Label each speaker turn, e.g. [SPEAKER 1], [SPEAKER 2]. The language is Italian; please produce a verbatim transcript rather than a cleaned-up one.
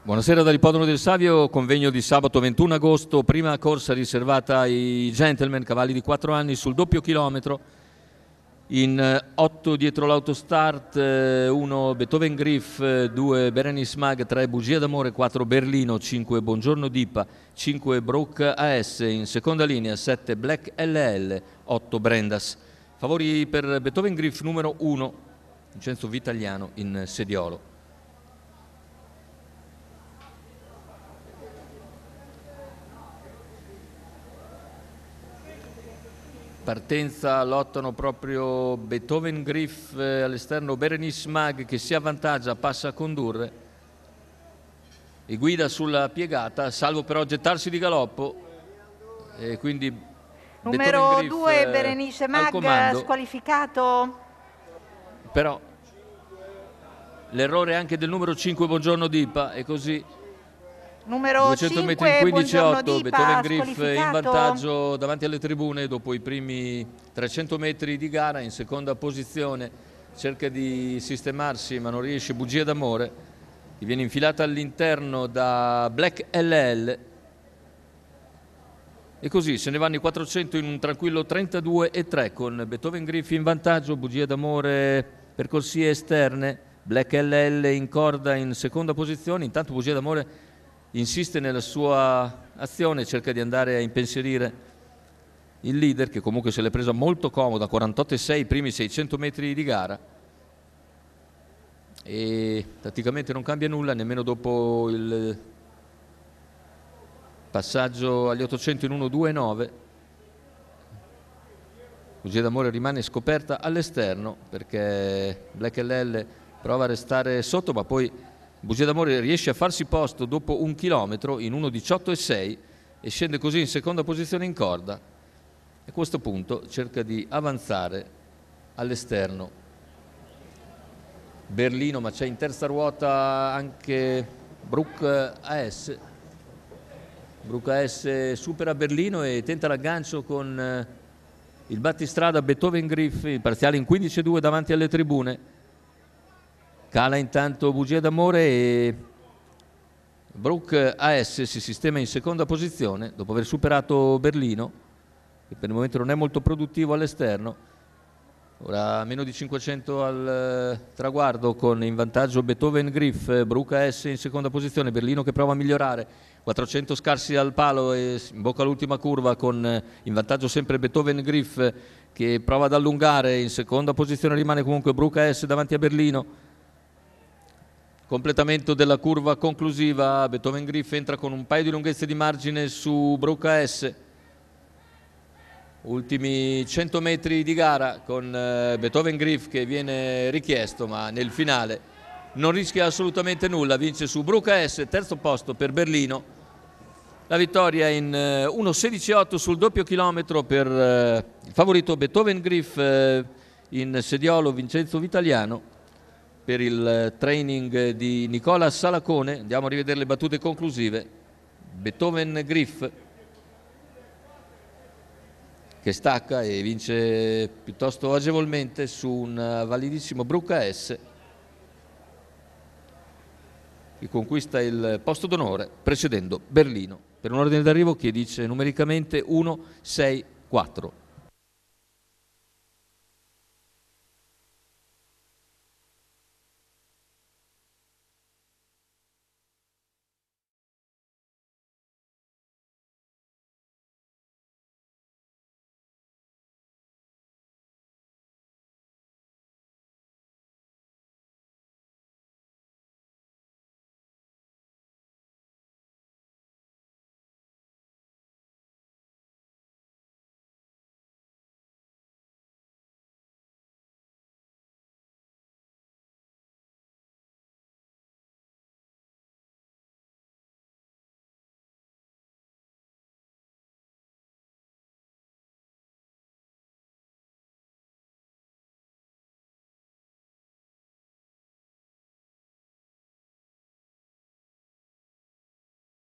[SPEAKER 1] Buonasera dall'Ippodromo del Savio, convegno di sabato ventuno agosto, prima corsa riservata ai gentleman, cavalli di quattro anni sul doppio chilometro, in otto dietro l'autostart, uno Beethoven Griff, due Berenice Mag, tre Bugia d'Amore, quattro Berlino, cinque Buongiorno Dipa, cinque Brook A S, in seconda linea sette Black L L, otto Brendas. Favori per Beethoven Griff numero uno, Vincenzo Vitagliano in sediolo. Partenza, lottano proprio Beethoven Griff, eh, all'esterno Berenice Mag che si avvantaggia, passa a condurre e guida sulla piegata, salvo però gettarsi di galoppo e quindi
[SPEAKER 2] numero due Berenice Mag squalificato,
[SPEAKER 1] però l'errore anche del numero cinque Buongiorno Dipa e così
[SPEAKER 2] numero
[SPEAKER 1] duecento metri in
[SPEAKER 2] cinque
[SPEAKER 1] quindici otto,
[SPEAKER 2] Dipa,
[SPEAKER 1] Beethoven Griff in vantaggio davanti alle tribune dopo i primi trecento metri di gara, in seconda posizione, cerca di sistemarsi ma non riesce Bugia d'Amore, che viene infilata all'interno da Black L L e così se ne vanno i quattrocento in un tranquillo trentadue e tre con Beethoven Griff in vantaggio, Bugia d'Amore per corsie esterne, Black L L in corda in seconda posizione. Intanto Bugia d'Amore insiste nella sua azione, cerca di andare a impensierire il leader che comunque se l'è presa molto comoda, quarantotto e sei i primi seicento metri di gara e praticamente non cambia nulla nemmeno dopo il passaggio agli ottocento in uno due nove. Bugia d'Amore rimane scoperta all'esterno perché Black L L prova a restare sotto, ma poi Bugia d'Amore riesce a farsi posto dopo un chilometro in uno diciotto e sei e scende così in seconda posizione in corda e a questo punto cerca di avanzare all'esterno Berlino, ma c'è in terza ruota anche Brook A S. Brook A S supera Berlino e tenta l'aggancio con il battistrada Beethoven Griff, il parziale in quindici a due davanti alle tribune. Cala intanto Bugia d'Amore e Brook A S si sistema in seconda posizione dopo aver superato Berlino, che per il momento non è molto produttivo all'esterno. Ora meno di cinquecento al traguardo con in vantaggio Beethoven Griff, Brook A S in seconda posizione, Berlino che prova a migliorare, quattrocento scarsi al palo e in bocca all'ultima curva con in vantaggio sempre Beethoven Griff che prova ad allungare, in seconda posizione rimane comunque Brook A S davanti a Berlino. Completamento della curva conclusiva, Beethoven Griff entra con un paio di lunghezze di margine su Brook A S. Ultimi cento metri di gara con Beethoven Griff che viene richiesto, ma nel finale non rischia assolutamente nulla, vince su Brook A S, terzo posto per Berlino. La vittoria in uno sedici otto sul doppio chilometro per il favorito Beethoven Griff, in sediolo Vincenzo Vitagliano. Per il training di Nicola Salacone andiamo a rivedere le battute conclusive. Beethoven Griff che stacca e vince piuttosto agevolmente su un validissimo Brook A S che conquista il posto d'onore precedendo Berlino per un ordine d'arrivo che dice numericamente uno sei quattro.